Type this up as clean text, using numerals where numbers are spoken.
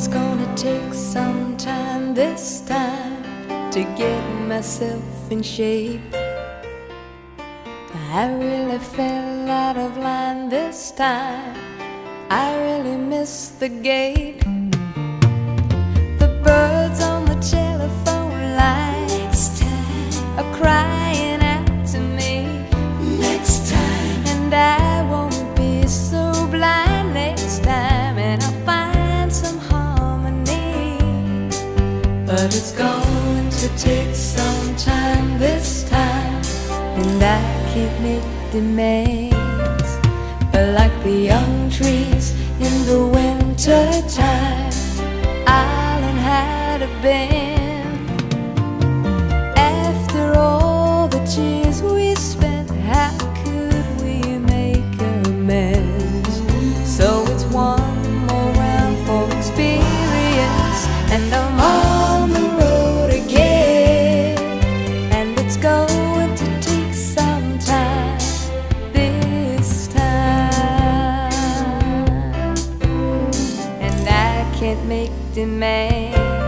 It's gonna take some time this time to get myself in shape. I really fell out of line this time. I really missed the gate. The birds on the telephone lines are crying out to me. Next time, and I won't be so blind next time, and I'll find some harmony. But it's going to take some time this time, and I can't make demands. But like the young trees in the winter time, I'll learn how to bend. After all the tears we spent, how could we make amends? So it's one more round for experience, and I'm on the road again. And it's going to take some time this time, and I can't make demands.